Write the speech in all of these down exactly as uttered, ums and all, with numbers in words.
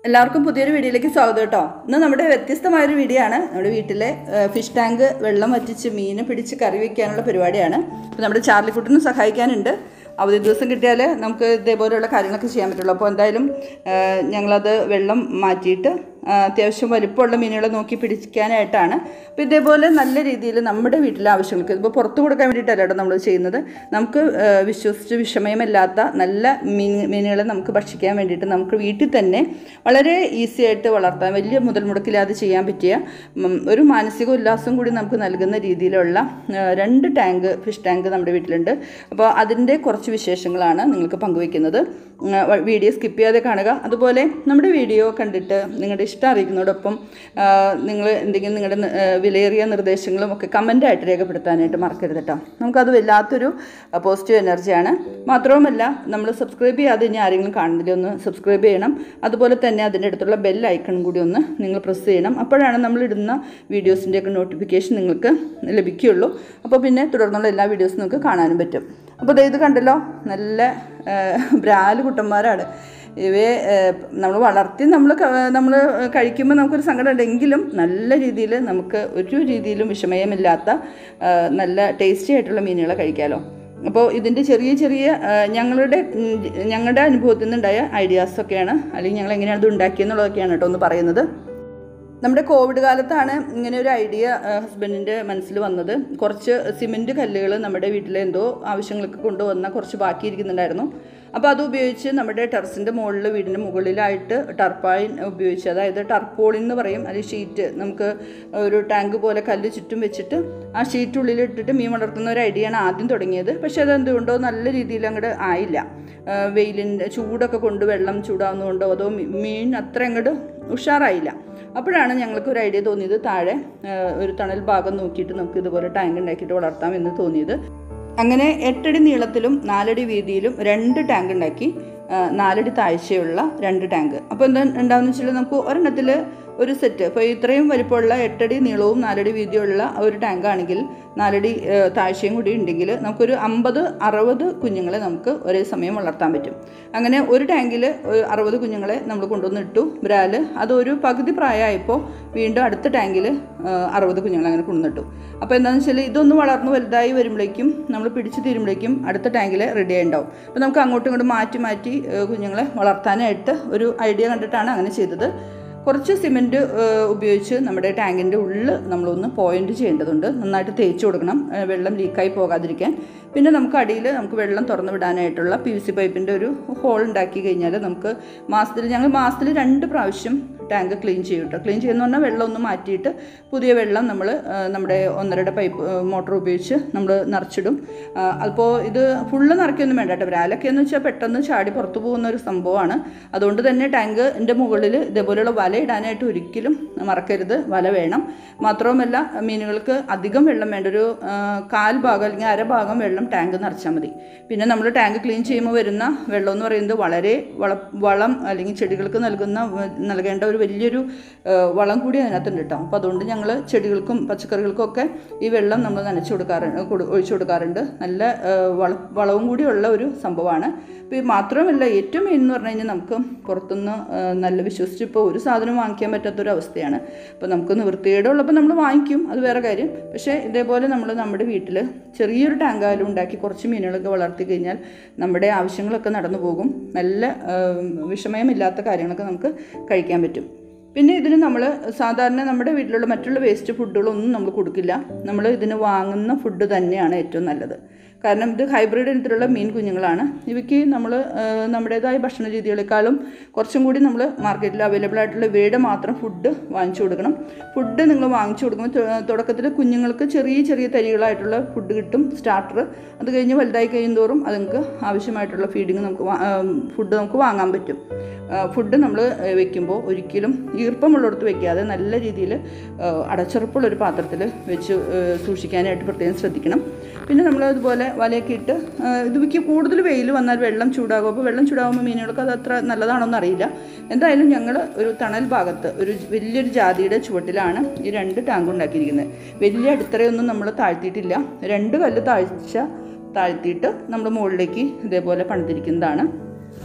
എല്ലാവർക്കും പുതിയൊരു വീഡിയോയിലേക്ക് സ്വാഗതം കേട്ടോ. ഇന്ന് നമ്മുടെ വ്യത്യസ്തമായൊരു വീഡിയോ ആണ്. നമ്മുടെ വീട്ടിലെ ഫിഷ് ടാങ്ക് വെള്ളം വറ്റിച്ച് മീൻ പിടിച്ച് കറി വയ്ക്കാനുള്ള പരിപാടിയാണ്. അപ്പോൾ നമ്മുടെ ചാർലിക്കുട്ടിനും സഹായിക്കാനുണ്ട്. അവധി ദിവസം കിട്ടിയാൽ നമുക്ക് ഇതേപോലെയുള്ള കാര്യങ്ങളൊക്കെ ചെയ്യാൻ പറ്റുള്ളൂ. അപ്പോൾ എന്തായാലും ഞങ്ങളത് വെള്ളം മാറ്റിയിട്ട് അത്യാവശ്യം വലിപ്പമുള്ള മീനുകളെ നോക്കി പിടിക്കാനായിട്ടാണ്. അപ്പോൾ ഇതേപോലെ നല്ല രീതിയിൽ നമ്മുടെ വീട്ടിലെ ആവശ്യങ്ങൾക്ക് ഇപ്പോൾ പുറത്ത് കൊടുക്കാൻ വേണ്ടിയിട്ടല്ല കേട്ടോ നമ്മൾ ചെയ്യുന്നത്. നമുക്ക് വിശ്വസിച്ച് വിഷമയമില്ലാത്ത നല്ല മീൻ മീനുകളെ നമുക്ക് ഭക്ഷിക്കാൻ വേണ്ടിയിട്ട് നമുക്ക് വീട്ടിൽ തന്നെ വളരെ ഈസി ആയിട്ട് വളർത്താൻ, വലിയ മുതൽ മുടക്കില്ലാതെ ചെയ്യാൻ പറ്റിയ ഒരു മാനസിക ഉല്ലാസം കൂടി നമുക്ക് നൽകുന്ന രീതിയിലുള്ള രണ്ട് ടാങ്ക് ഫിഷ് ടാങ്ക് നമ്മുടെ വീട്ടിലുണ്ട്. അപ്പോൾ അതിൻ്റെ കുറച്ച് വിശേഷങ്ങളാണ് നിങ്ങൾക്ക് പങ്കുവയ്ക്കുന്നത്. വീഡിയോ സ്കിപ്പ് ചെയ്യാതെ കാണുക. അതുപോലെ നമ്മുടെ വീഡിയോ കണ്ടിട്ട് നിങ്ങളുടെ ഇഷ്ടം അറിയിക്കുന്നതോടൊപ്പം നിങ്ങൾ എന്തെങ്കിലും നിങ്ങളുടെ വിലയേറിയ നിർദ്ദേശങ്ങളും ഒക്കെ കമൻ്റായിട്ട് രേഖപ്പെടുത്താനായിട്ട് മറക്കരുത് കേട്ടോ. നമുക്കത് വല്ലാത്തൊരു പോസിറ്റീവ് എനർജിയാണ്. മാത്രവുമല്ല, നമ്മൾ സബ്സ്ക്രൈബ് ചെയ്യാതെ ഇനി ആരെങ്കിലും കാണുന്നില്ല, ഒന്ന് സബ്സ്ക്രൈബ് ചെയ്യണം. അതുപോലെ തന്നെ അതിൻ്റെ അടുത്തുള്ള ബെൽ ഐക്കണും കൂടി ഒന്ന് നിങ്ങൾ പ്രസ് ചെയ്യണം. അപ്പോഴാണ് നമ്മളിടുന്ന വീഡിയോസിൻ്റെയൊക്കെ നോട്ടിഫിക്കേഷൻ നിങ്ങൾക്ക് ലഭിക്കുകയുള്ളൂ. അപ്പോൾ പിന്നെ തുടർന്നുള്ള എല്ലാ വീഡിയോസും നിങ്ങൾക്ക് കാണാനും പറ്റും. അപ്പോൾ ഇത് കണ്ടല്ലോ, നല്ല ബ്രാല് കുട്ടന്മാരാണ് ഇവയെ. നമ്മൾ വളർത്തി നമ്മൾ നമ്മൾ കഴിക്കുമ്പോൾ നമുക്കൊരു സങ്കടം ഉണ്ടെങ്കിലും നല്ല രീതിയിൽ നമുക്ക് ഒരു രീതിയിലും വിഷമയമില്ലാത്ത നല്ല ടേസ്റ്റി ആയിട്ടുള്ള മീനുകളെ കഴിക്കാമല്ലോ. അപ്പോൾ ഇതിൻ്റെ ചെറിയ ചെറിയ ഞങ്ങളുടെ ഞങ്ങളുടെ അനുഭവത്തിൽ നിന്നുണ്ടായ ഐഡിയാസൊക്കെയാണ്, അല്ലെങ്കിൽ ഞങ്ങൾ എങ്ങനെയാണ് ഇത് ഉണ്ടാക്കിയെന്നുള്ളതൊക്കെയാണ് കേട്ടോ ഒന്ന് പറയുന്നത്. നമ്മുടെ കോവിഡ് കാലത്താണ് ഇങ്ങനെ ഒരു ഐഡിയ ഹസ്ബൻഡിൻ്റെ മനസ്സിൽ വന്നത്. കുറച്ച് സിമെൻറ്റ് കല്ലുകൾ നമ്മുടെ വീട്ടിലെ എന്തോ ആവശ്യങ്ങൾക്ക് കൊണ്ടുവന്ന കുറച്ച് ബാക്കിയിരിക്കുന്നുണ്ടായിരുന്നു. അപ്പോൾ അത് ഉപയോഗിച്ച് നമ്മുടെ ടെറസിൻ്റെ മുകളിൽ, വീടിൻ്റെ മുകളിലായിട്ട് ടർപ്പായിൻ ഉപയോഗിച്ച്, അതായത് ടർപ്പോളിൻ എന്ന് പറയും, അല്ലെങ്കിൽ ഷീറ്റ്, നമുക്ക് ഒരു ടാങ്ക് പോലെ കല്ല് ചുറ്റും വെച്ചിട്ട് ആ ഷീറ്റ് ഉള്ളിൽ ഇട്ടിട്ട് മീൻ വളർത്തുന്ന ഒരു ഐഡിയയാണ് ആദ്യം തുടങ്ങിയത്. പക്ഷേ അതെന്തുകൊണ്ടോ നല്ല രീതിയിൽ അങ്ങോട്ട് ആയില്ല. വെയിലിൻ്റെ ചൂടൊക്കെ കൊണ്ട് വെള്ളം ചൂടാവുന്നതുകൊണ്ടോ അതോ മീൻ അത്ര അങ്ങോട്ട് ഉഷാറായില്ല. അപ്പോഴാണ് ഞങ്ങൾക്ക് ഒരു ഐഡിയ തോന്നിയത്, താഴെ ഒരു തണൽ ഭാഗം നോക്കിയിട്ട് നമുക്ക് ഇതുപോലെ ടാങ്ക് ഉണ്ടാക്കിയിട്ട് വളർത്താം എന്ന് തോന്നിയത്. അങ്ങനെ എട്ടടി നീളത്തിലും നാലടി വീതിയിലും രണ്ട് ടാങ്ക് ഉണ്ടാക്കി, നാലടി താഴ്ചയുള്ള രണ്ട് ടാങ്ക്. അപ്പോൾ എന്താ ഉണ്ടാവുന്ന വെച്ചാൽ നമുക്ക് ഒരെണ്ണത്തിൽ ഒരു സെറ്റ്, ഇപ്പോൾ ഇത്രയും വലിപ്പമുള്ള എട്ടടി നീളവും നാലടി വീതിയുള്ള ഒരു ടാങ്കാണെങ്കിൽ നാലടി താഴ്ചയും കൂടി ഉണ്ടെങ്കിൽ നമുക്കൊരു അമ്പത് അറുപത് കുഞ്ഞുങ്ങളെ നമുക്ക് ഒരേ സമയം വളർത്താൻ പറ്റും. അങ്ങനെ ഒരു ടാങ്കിൽ അറുപത് കുഞ്ഞുങ്ങളെ നമ്മൾ കൊണ്ടുവന്ന് ഇട്ടു. ബ്രാല് അതൊരു പകുതി പ്രായമായപ്പോൾ വീണ്ടും അടുത്ത ടാങ്കിൽ അറുപത് കുഞ്ഞുങ്ങളെ അങ്ങനെ കൊണ്ടുവന്നിട്ടു. അപ്പോൾ എന്താണെന്ന് വെച്ചാൽ ഇതൊന്ന് വളർന്ന് വലുതായി വരുമ്പോഴേക്കും നമ്മൾ പിടിച്ച് തീരുമ്പോഴേക്കും അടുത്ത ടാങ്കിൽ റെഡി ആയി ഉണ്ടാവും. അപ്പോൾ നമുക്ക് അങ്ങോട്ടും ഇങ്ങോട്ടും മാറ്റി മാറ്റി കുഞ്ഞുങ്ങളെ വളർത്താനായിട്ട് ഒരു ഐഡിയ കണ്ടിട്ടാണ് അങ്ങനെ ചെയ്തത്. കുറച്ച് സിമെൻറ്റ് ഉപയോഗിച്ച് നമ്മുടെ ടാങ്കിൻ്റെ ഉള്ളിൽ നമ്മളൊന്ന് പോയിൻറ്റ് ചെയ്യേണ്ടതുണ്ട്. നന്നായിട്ട് തേച്ച് കൊടുക്കണം, വെള്ളം ലീക്കായി പോകാതിരിക്കാൻ. പിന്നെ നമുക്ക് അടിയിൽ നമുക്ക് വെള്ളം തുറന്നു വിടാനായിട്ടുള്ള പി വി സി പൈപ്പിൻ്റെ ഒരു ഹോൾ ഉണ്ടാക്കി കഴിഞ്ഞാൽ നമുക്ക് മാസത്തിൽ ഞങ്ങൾ മാസത്തിൽ രണ്ട് പ്രാവശ്യം ടാങ്ക് ക്ലീൻ ചെയ്യും കേട്ടോ. ക്ലീൻ ചെയ്യുന്ന പറഞ്ഞാൽ വെള്ളം ഒന്ന് മാറ്റിയിട്ട് പുതിയ വെള്ളം നമ്മൾ നമ്മുടെ ഒന്നരയുടെ പൈപ്പ് മോട്ടർ ഉപയോഗിച്ച് നമ്മൾ നിറച്ചിടും. അപ്പോൾ ഇത് ഫുള്ള് നിറയ്ക്കൊന്നും വേണ്ട കേട്ടോ. ബ്രാലൊക്കെ എന്ന് വെച്ചാൽ പെട്ടെന്ന് ചാടി പുറത്തു പോകുന്ന ഒരു സംഭവമാണ്. അതുകൊണ്ട് തന്നെ ടാങ്കിൻ്റെ മുകളിൽ ഇതേപോലെയുള്ള വല ഇടാനായിട്ട് ഒരിക്കലും മറക്കരുത്. വല വേണം. മാത്രവുമല്ല, മീനുകൾക്ക് അധികം വെള്ളം വേണ്ട, ഒരു കാൽ ഭാഗം അല്ലെങ്കിൽ അര ഭാഗം വെള്ളം ടാങ്ക് നിറച്ചാൽ മതി. പിന്നെ നമ്മൾ ടാങ്ക് ക്ലീൻ ചെയ്യുമ്പോൾ വരുന്ന വെള്ളം എന്ന് പറയുന്നത് വളരെ വള വളം അല്ലെങ്കിൽ ചെടികൾക്ക് നൽകുന്ന നൽകേണ്ട ഒരു വലിയൊരു വളം കൂടി അതിനകത്തുണ്ട് കേട്ടോ. അപ്പോൾ അതുകൊണ്ട് ഞങ്ങൾ ചെടികൾക്കും പച്ചക്കറികൾക്കും ഒക്കെ ഈ വെള്ളം നമ്മൾ നനച്ചു കൊടുക്കാറുണ്ട് ഒഴിച്ചു കൊടുക്കാറുണ്ട്. നല്ല വള വളവും കൂടിയുള്ള ഒരു സംഭവമാണ്. ഇപ്പോൾ മാത്രമല്ല, ഏറ്റവും മെയിൻ എന്ന് പറഞ്ഞു കഴിഞ്ഞാൽ നമുക്ക് പുറത്തുനിന്ന് നല്ല വിശ്വസിച്ച് ഇപ്പോൾ ഒരു സാധനം വാങ്ങിക്കാൻ പറ്റാത്തൊരവസ്ഥയാണ്. അപ്പോൾ നമുക്ക് നിവൃത്തികേട് ഉള്ളപ്പോൾ നമ്മൾ വാങ്ങിക്കും, അത് വേറെ കാര്യം. പക്ഷേ ഇതേപോലെ നമ്മൾ നമ്മുടെ വീട്ടിൽ ചെറിയൊരു ടാങ്കായാലും ഉണ്ടാക്കി കുറച്ച് മീനുകളൊക്കെ വളർത്തി കഴിഞ്ഞാൽ നമ്മുടെ ആവശ്യങ്ങളൊക്കെ നടന്നു പോകും. നല്ല വിഷമയമില്ലാത്ത കാര്യങ്ങളൊക്കെ നമുക്ക് കഴിക്കാൻ പറ്റും. പിന്നെ ഇതിന് നമ്മൾ സാധാരണ നമ്മുടെ വീട്ടിലുള്ള മറ്റുള്ള വേസ്റ്റ് ഫുഡുകളൊന്നും നമ്മൾ കൊടുക്കില്ല. നമ്മൾ ഇതിന് വാങ്ങുന്ന ഫുഡ് തന്നെയാണ് ഏറ്റവും നല്ലത്. കാരണം ഇത് ഹൈബ്രിഡ് ഇനത്തിലുള്ള മീൻ കുഞ്ഞുങ്ങളാണ്. ഇവയ്ക്ക് നമ്മൾ നമ്മുടേതായ ഭക്ഷണ രീതികളെക്കാളും കുറച്ചും കൂടി നമ്മൾ മാർക്കറ്റിൽ അവൈലബിൾ ആയിട്ടുള്ള ഇവയുടെ മാത്രം ഫുഡ് വാങ്ങിച്ചു കൊടുക്കണം. ഫുഡ് നിങ്ങൾ വാങ്ങിച്ചു കൊടുക്കുമ്പോൾ തുടക്കത്തിൽ കുഞ്ഞുങ്ങൾക്ക് ചെറിയ ചെറിയ തരികളായിട്ടുള്ള ഫുഡ് കിട്ടും, സ്റ്റാർട്ടർ. അത് കഴിഞ്ഞ് വലുതായി കഴിയുന്തോറും അത് നിങ്ങൾക്ക് ആവശ്യമായിട്ടുള്ള ഫീഡിങ് നമുക്ക് ഫുഡ് നമുക്ക് വാങ്ങാൻ പറ്റും. ഫുഡ് നമ്മൾ വെക്കുമ്പോൾ ഒരിക്കലും ഈർപ്പമുള്ളിടത്ത് വെക്കാതെ നല്ല രീതിയിൽ അടച്ചുറപ്പുള്ളൊരു പാത്രത്തിൽ വെച്ച് സൂക്ഷിക്കാനായിട്ട് പ്രത്യേകം ശ്രദ്ധിക്കണം. പിന്നെ നമ്മൾ അതുപോലെ വലയൊക്കെ ഇട്ട് ഇതിക്ക് കൂടുതൽ വെയിൽ വന്നാൽ വെള്ളം ചൂടാകും. അപ്പോൾ വെള്ളം ചൂടാകുമ്പോൾ മീനുകൾക്ക് അത് അത്ര നല്ലതാണോന്ന് അറിയില്ല. എന്തായാലും ഞങ്ങൾ ഒരു തണൽ ഭാഗത്ത് ഒരു വലിയൊരു ജാതിയുടെ ചുവട്ടിലാണ് ഈ രണ്ട് ടാങ്ക് ഉണ്ടാക്കിയിരിക്കുന്നത്. വലിയ അടിത്തറയൊന്നും നമ്മൾ താഴ്ത്തിയിട്ടില്ല. രണ്ട് കല്ല് താഴ്ച താഴ്ത്തിയിട്ട് നമ്മൾ മുകളിലേക്ക് ഇതേപോലെ പണിതിരിക്കുന്നതാണ്.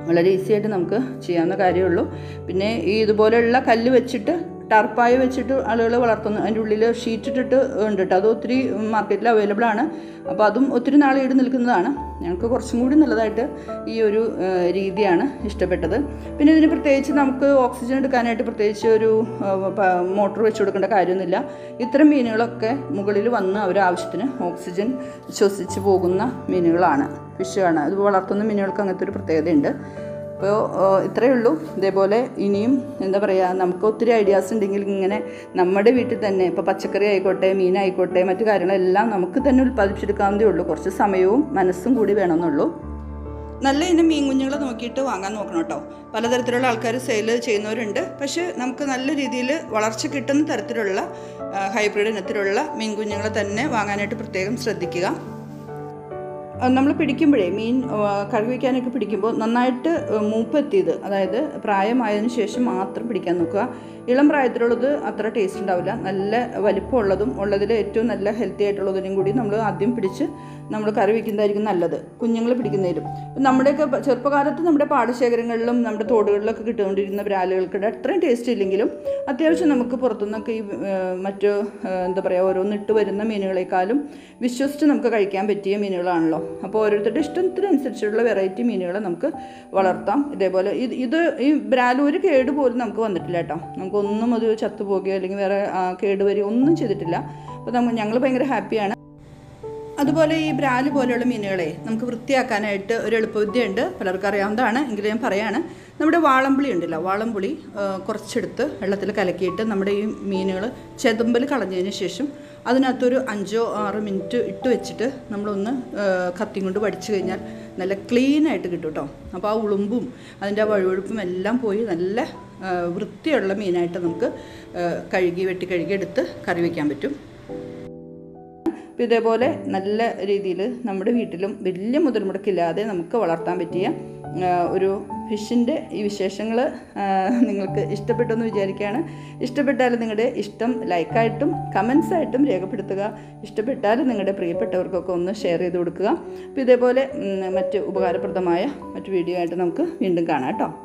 വളരെ ഈസി ആയിട്ട് നമുക്ക് ചെയ്യാവുന്ന കാര്യമുള്ളൂ. പിന്നെ ഈ ഇതുപോലെയുള്ള കല്ല് വെച്ചിട്ട് ടർപ്പായി വെച്ചിട്ട് ആളുകൾ വളർത്തുന്നു. അതിൻ്റെ ഉള്ളിൽ ഷീറ്റ് ഇട്ടിട്ട് ഉണ്ട് കേട്ടോ. അത് ഒത്തിരി മാർക്കറ്റിൽ അവൈലബിൾ ആണ്. അപ്പോൾ അതും ഒത്തിരി നാൾ ഈട് നിൽക്കുന്നതാണ്. ഞങ്ങൾക്ക് കുറച്ചും കൂടി നല്ലതായിട്ട് ഈ ഒരു രീതിയാണ് ഇഷ്ടപ്പെട്ടത്. പിന്നെ ഇതിന് പ്രത്യേകിച്ച് നമുക്ക് ഓക്സിജൻ എടുക്കാനായിട്ട് പ്രത്യേകിച്ച് ഒരു മോട്ടോർ വെച്ച് കൊടുക്കേണ്ട കാര്യമൊന്നുമില്ല. ഇത്തരം മീനുകളൊക്കെ മുകളിൽ വന്ന് അവർ ആവശ്യത്തിന് ഓക്സിജൻ ശ്വസിച്ച് പോകുന്ന മീനുകളാണ്, ഫിഷാണ്. അത് വളർത്തുന്ന മീനുകൾക്ക് അങ്ങനത്തെ ഒരു പ്രത്യേകതയുണ്ട്. അപ്പോൾ ഇത്രയേ ഉള്ളൂ. ഇതേപോലെ ഇനിയും എന്താ പറയുക, നമുക്ക് ഒത്തിരി ഐഡിയാസ് ഉണ്ടെങ്കിൽ ഇങ്ങനെ നമ്മുടെ വീട്ടിൽ തന്നെ ഇപ്പോൾ പച്ചക്കറി ആയിക്കോട്ടെ, മീനായിക്കോട്ടെ, മറ്റു കാര്യങ്ങളെല്ലാം നമുക്ക് തന്നെ ഉൽപ്പാദിപ്പിച്ചെടുക്കാവുന്നതേ ഉള്ളൂ. കുറച്ച് സമയവും മനസ്സും കൂടി വേണമെന്നുള്ളൂ. നല്ല ഇനം മീൻ കുഞ്ഞുങ്ങളെ നോക്കിയിട്ട് വാങ്ങാൻ നോക്കണം കേട്ടോ. പലതരത്തിലുള്ള ആൾക്കാർ സെയിൽ ചെയ്യുന്നവരുണ്ട്. പക്ഷേ നമുക്ക് നല്ല രീതിയിൽ വളർച്ച കിട്ടുന്ന തരത്തിലുള്ള ഹൈബ്രിഡ് ഇനത്തിലുള്ള മീൻ കുഞ്ഞുങ്ങളെ തന്നെ വാങ്ങാനായിട്ട് പ്രത്യേകം ശ്രദ്ധിക്കുക. നമ്മൾ പിടിക്കുമ്പോഴേ മീൻ കഴുകി വയ്ക്കാനൊക്കെ പിടിക്കുമ്പോൾ നന്നായിട്ട് മൂപ്പെത്തിയത്, അതായത് പ്രായമായതിനു ശേഷം മാത്രം പിടിക്കാൻ നോക്കുക. ഇളം പ്രായത്തിലുള്ളത് അത്ര ടേസ്റ്റ് ഉണ്ടാവില്ല. നല്ല വലിപ്പമുള്ളതും ഉള്ളതിൽ ഏറ്റവും നല്ല ഹെൽത്തി ആയിട്ടുള്ളതിനും കൂടി നമ്മൾ ആദ്യം പിടിച്ച് നമ്മൾ കറി വയ്ക്കുന്നതായിരിക്കും നല്ലത്, കുഞ്ഞുങ്ങൾ പിടിക്കുന്നതിലും. നമ്മുടെയൊക്കെ ചെറുപ്പകാലത്ത് നമ്മുടെ പാടശേഖരങ്ങളിലും നമ്മുടെ തോടുകളിലൊക്കെ കിട്ടുകൊണ്ടിരുന്ന ബ്രാലുകൾക്കിടെ അത്രയും ടേസ്റ്റ് ഇല്ലെങ്കിലും അത്യാവശ്യം നമുക്ക് പുറത്തുനിന്നൊക്കെ ഈ മറ്റു എന്താ പറയുക ഓരോന്നിട്ട് വരുന്ന മീനുകളെക്കാളും വിശ്വസിച്ച് നമുക്ക് കഴിക്കാൻ പറ്റിയ മീനുകളാണല്ലോ. അപ്പോൾ ഓരോരുത്തരുടെ ഇഷ്ടത്തിനനുസരിച്ചുള്ള വെറൈറ്റി മീനുകളെ നമുക്ക് വളർത്താം. ഇതേപോലെ ഇത് ഇത് ഈ ബ്രാലു ഒരു കേട് പോലും നമുക്ക് വന്നിട്ടില്ല കേട്ടോ. നമുക്കൊന്നും അത് ചത്തുപോകുകയോ അല്ലെങ്കിൽ വേറെ കേടുവരികയോ ഒന്നും ചെയ്തിട്ടില്ല. അപ്പോൾ നമ്മൾ ഞങ്ങൾ ഭയങ്കര ഹാപ്പിയാണ്. അതുപോലെ ഈ ബ്രാല് പോലെയുള്ള മീനുകളെ നമുക്ക് വൃത്തിയാക്കാനായിട്ട് ഒരു എളുപ്പവിദ്യ ഉണ്ട്, പലർക്കും അറിയാവുന്നതാണ്, എങ്കിലും ഞാൻ പറയാണ്. നമ്മുടെ വാളംപുളി ഉണ്ടല്ലോ, വാളംപുളി കുറച്ചെടുത്ത് വെള്ളത്തിൽ കലക്കിയിട്ട് നമ്മുടെ ഈ മീനുകൾ ചെതുമ്പൽ കളഞ്ഞതിന് ശേഷം അതിനകത്തൊരു അഞ്ചോ ആറ് മിനിറ്റ് ഇട്ട് വെച്ചിട്ട് നമ്മളൊന്ന് കത്തി കൊണ്ട് വടിച്ചു കഴിഞ്ഞാൽ നല്ല ക്ലീനായിട്ട് കിട്ടും കേട്ടോ. അപ്പോൾ ആ ഉളുമ്പും അതിൻ്റെ വഴുവഴുപ്പും എല്ലാം പോയി നല്ല വൃത്തിയുള്ള മീനായിട്ട് നമുക്ക് കഴുകി വെട്ടി കഴുകി എടുത്ത് കറി വയ്ക്കാൻ പറ്റും. അപ്പോൾ ഇതേപോലെ നല്ല രീതിയിൽ നമ്മുടെ വീട്ടിലും വലിയ മുതൽ മുടക്കില്ലാതെ നമുക്ക് വളർത്താൻ പറ്റിയ ഒരു ഫിഷിൻ്റെ ഈ വിശേഷങ്ങൾ നിങ്ങൾക്ക് ഇഷ്ടപ്പെട്ടെന്ന് വിചാരിക്കുകയാണ്. ഇഷ്ടപ്പെട്ടാൽ നിങ്ങളുടെ ഇഷ്ടം ലൈക്കായിട്ടും കമൻസായിട്ടും രേഖപ്പെടുത്തുക. ഇഷ്ടപ്പെട്ടാൽ നിങ്ങളുടെ പ്രിയപ്പെട്ടവർക്കൊക്കെ ഒന്ന് ഷെയർ ചെയ്ത് കൊടുക്കുക. അപ്പോൾ ഇതേപോലെ മറ്റ് ഉപകാരപ്രദമായ മറ്റു വീഡിയോ ആയിട്ട് നമുക്ക് വീണ്ടും കാണാം കേട്ടോ.